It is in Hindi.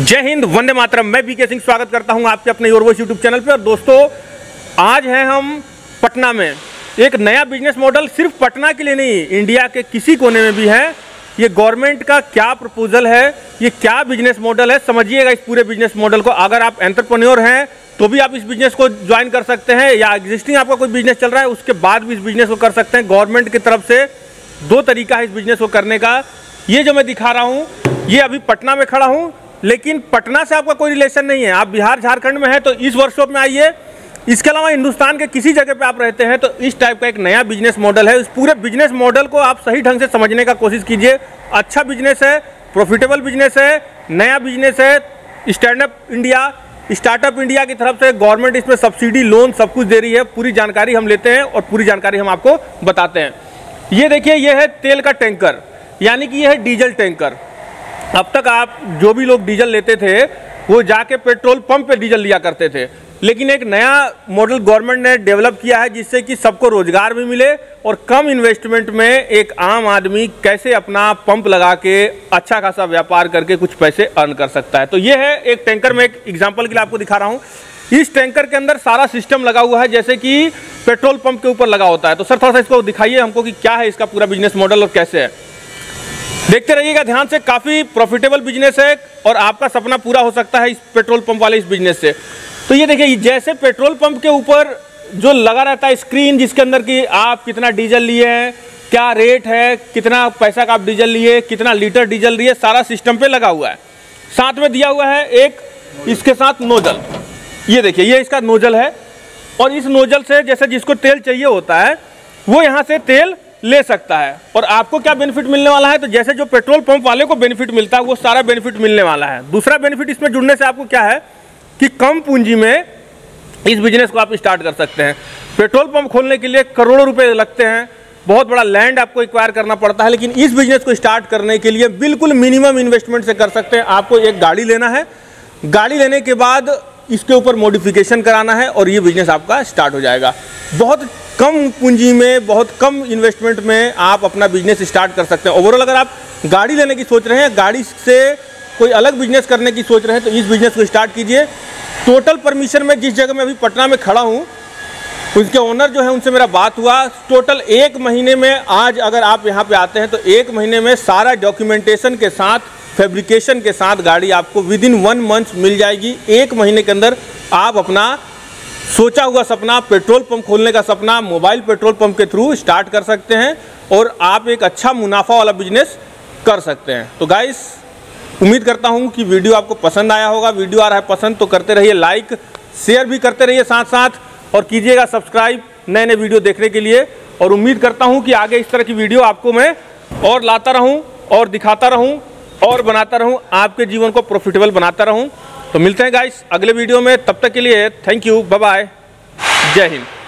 जय हिंद, वंदे मातरम। मैं बीके सिंह स्वागत करता हूं आपके अपने योर वॉइस यूट्यूब चैनल पे। और दोस्तों, आज हैं हम पटना में। एक नया बिजनेस मॉडल सिर्फ पटना के लिए नहीं, इंडिया के किसी कोने में भी है। ये गवर्नमेंट का क्या प्रपोजल है, ये क्या बिजनेस मॉडल है, समझिएगा इस पूरे बिजनेस मॉडल को। अगर आप एंटरप्रेन्योर हैं तो भी आप इस बिजनेस को ज्वाइन कर सकते हैं, या एग्जिस्टिंग आपका कोई बिजनेस चल रहा है उसके बाद भी इस बिजनेस को कर सकते हैं। गवर्नमेंट की तरफ से दो तरीका है इस बिजनेस को करने का। ये जो मैं दिखा रहा हूँ, ये अभी पटना में खड़ा हूँ, लेकिन पटना से आपका कोई रिलेशन नहीं है। आप बिहार झारखंड में हैं तो इस वर्कशॉप में आइए। इसके अलावा हिंदुस्तान के किसी जगह पे आप रहते हैं तो इस टाइप का एक नया बिजनेस मॉडल है। इस पूरे बिजनेस मॉडल को आप सही ढंग से समझने का कोशिश कीजिए। अच्छा बिजनेस है, प्रॉफिटेबल बिजनेस है, नया बिजनेस है। स्टार्टअप इंडिया की तरफ से गवर्नमेंट इसमें सब्सिडी, लोन सब कुछ दे रही है। पूरी जानकारी हम लेते हैं और पूरी जानकारी हम आपको बताते हैं। ये देखिए, ये है तेल का टैंकर, यानी कि ये है डीजल टैंकर। अब तक आप जो भी लोग डीजल लेते थे वो जाके पेट्रोल पंप पे डीजल लिया करते थे, लेकिन एक नया मॉडल गवर्नमेंट ने डेवलप किया है जिससे कि सबको रोजगार भी मिले और कम इन्वेस्टमेंट में एक आम आदमी कैसे अपना पंप लगा के अच्छा खासा व्यापार करके कुछ पैसे अर्न कर सकता है। तो ये है एक टैंकर। में एक एग्जांपल के लिए आपको दिखा रहा हूँ। इस टैंकर के अंदर सारा सिस्टम लगा हुआ है जैसे कि पेट्रोल पंप के ऊपर लगा होता है। तो सर थोड़ा सा इसको दिखाइए हमको कि क्या है इसका पूरा बिजनेस मॉडल और कैसे है। देखते रहिएगा ध्यान से। काफ़ी प्रॉफिटेबल बिजनेस है और आपका सपना पूरा हो सकता है इस पेट्रोल पंप वाले इस बिजनेस से। तो ये देखिए, जैसे पेट्रोल पंप के ऊपर जो लगा रहता है स्क्रीन, जिसके अंदर कि आप कितना डीजल लिए हैं, क्या रेट है, कितना पैसा का आप डीजल लिए, कितना लीटर डीजल लिए, सारा सिस्टम पे लगा हुआ है। साथ में दिया हुआ है एक इसके साथ नोजल। ये देखिए, ये इसका नोजल है और इस नोजल से जैसे जिसको तेल चाहिए होता है वो यहाँ से तेल ले सकता है। और आपको क्या बेनिफिट मिलने वाला है, तो जैसे जो पेट्रोल पंप वाले को बेनिफिट मिलता है वो सारा बेनिफिट मिलने वाला है। दूसरा बेनिफिट इसमें जुड़ने से आपको क्या है कि कम पूंजी में इस बिजनेस को आप स्टार्ट कर सकते हैं। पेट्रोल पंप खोलने के लिए करोड़ों रुपए लगते हैं, बहुत बड़ा लैंड आपको एक्वायर करना पड़ता है, लेकिन इस बिजनेस को स्टार्ट करने के लिए बिल्कुल मिनिमम इन्वेस्टमेंट से कर सकते हैं। आपको एक गाड़ी लेना है, गाड़ी लेने के बाद इसके ऊपर मॉडिफिकेशन कराना है और ये बिजनेस आपका स्टार्ट हो जाएगा। बहुत कम पूंजी में, बहुत कम इन्वेस्टमेंट में आप अपना बिजनेस स्टार्ट कर सकते हैं। ओवरऑल अगर आप गाड़ी लेने की सोच रहे हैं, गाड़ी से कोई अलग बिजनेस करने की सोच रहे हैं, तो इस बिजनेस को स्टार्ट कीजिए। टोटल परमिशन में जिस जगह में अभी पटना में खड़ा हूँ, उसके ओनर जो है उनसे मेरा बात हुआ। टोटल 1 महीने में, आज अगर आप यहाँ पे आते हैं तो 1 महीने में सारा डॉक्यूमेंटेशन के साथ, फैब्रिकेशन के साथ गाड़ी आपको विदिन 1 मंथ मिल जाएगी। 1 महीने के अंदर आप अपना सोचा हुआ सपना, पेट्रोल पंप खोलने का सपना, मोबाइल पेट्रोल पंप के थ्रू स्टार्ट कर सकते हैं और आप एक अच्छा मुनाफा वाला बिजनेस कर सकते हैं। तो गाइस, उम्मीद करता हूं कि वीडियो आपको पसंद आया होगा। वीडियो आ रहा है पसंद तो करते रहिए लाइक, शेयर भी करते रहिए साथ साथ, और कीजिएगा सब्सक्राइब नए नए वीडियो देखने के लिए। और उम्मीद करता हूँ कि आगे इस तरह की वीडियो आपको मैं और लाता रहूँ और दिखाता रहूँ और बनाता रहूँ, आपके जीवन को प्रॉफिटेबल बनाता रहूँ। तो मिलते हैं गाइस अगले वीडियो में, तब तक के लिए थैंक यू, बाय बाय, जय हिंद।